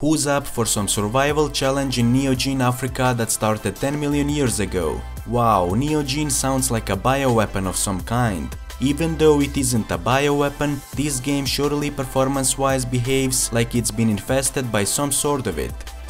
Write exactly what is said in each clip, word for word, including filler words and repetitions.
Who's up for some survival challenge in Neogene Africa that started ten million years ago? Wow, Neogene sounds like a bioweapon of some kind. Even though it isn't a bioweapon, this game surely performance-wise behaves like it's been infested by some sort of it.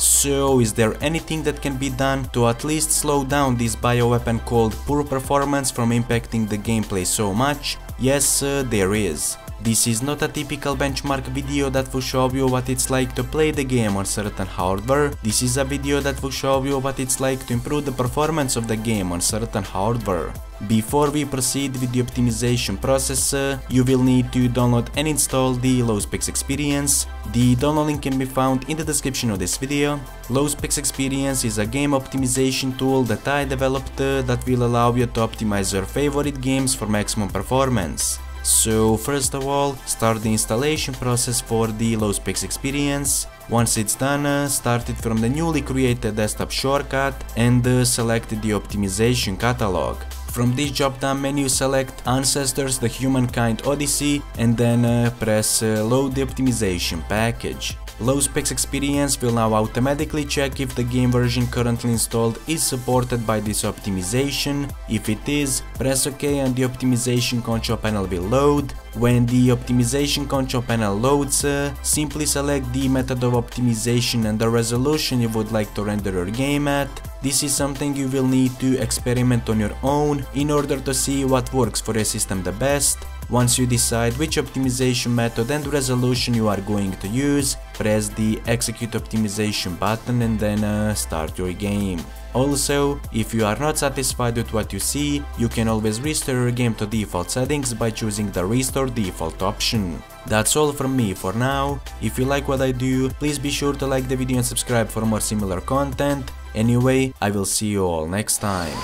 So is there anything that can be done to at least slow down this bioweapon called poor performance from impacting the gameplay so much? Yes, uh, there is. This is not a typical benchmark video that will show you what it's like to play the game on certain hardware. This is a video that will show you what it's like to improve the performance of the game on certain hardware. Before we proceed with the optimization process, uh, you will need to download and install the LowSpecs Experience. The download link can be found in the description of this video. LowSpecs Experience is a game optimization tool that I developed uh, that will allow you to optimize your favorite games for maximum performance. So first of all, start the installation process for the LowSpecs Experience. Once it's done, uh, start it from the newly created desktop shortcut and uh, select the optimization catalog. From this drop-down menu, select Ancestors the Humankind Odyssey and then uh, press uh, Load the optimization package. LowSpecs Experience will now automatically check if the game version currently installed is supported by this optimization. If it is, press OK and the optimization control panel will load. When the optimization control panel loads, uh, simply select the method of optimization and the resolution you would like to render your game at. This is something you will need to experiment on your own in order to see what works for your system the best. Once you decide which optimization method and resolution you are going to use, press the execute optimization button and then uh, start your game. Also, if you are not satisfied with what you see, you can always restore your game to default settings by choosing the restore default option. That's all from me for now. If you like what I do, please be sure to like the video and subscribe for more similar content. Anyway, I will see you all next time.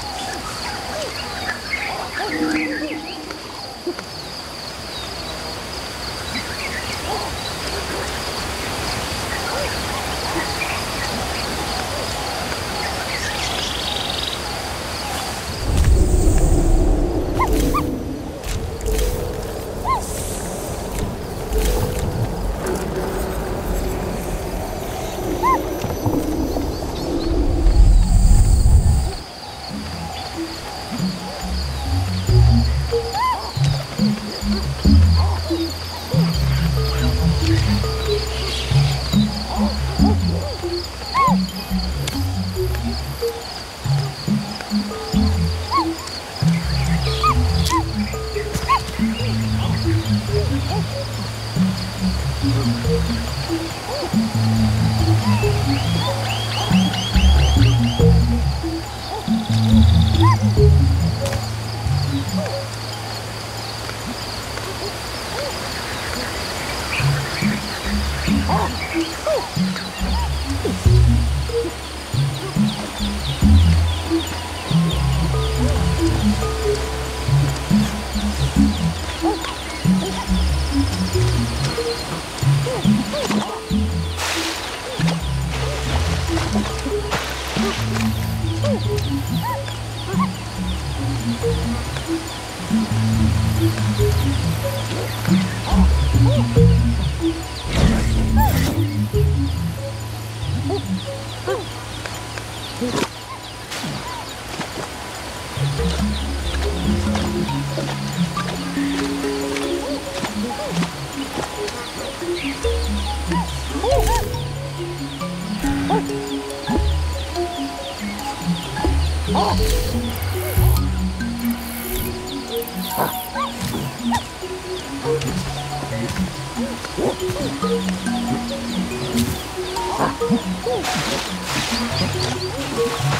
Oh!